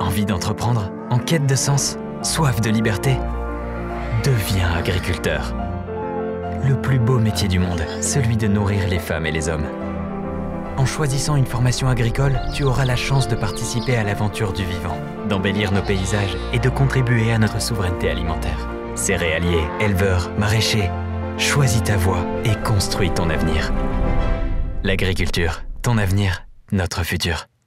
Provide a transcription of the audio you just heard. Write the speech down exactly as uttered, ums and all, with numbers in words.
Envie d'entreprendre? En quête de sens? Soif de liberté? Deviens agriculteur. Le plus beau métier du monde, celui de nourrir les femmes et les hommes. En choisissant une formation agricole, tu auras la chance de participer à l'aventure du vivant, d'embellir nos paysages et de contribuer à notre souveraineté alimentaire. Céréaliers, éleveurs, maraîchers, choisis ta voie et construis ton avenir. L'agriculture, ton avenir, notre futur.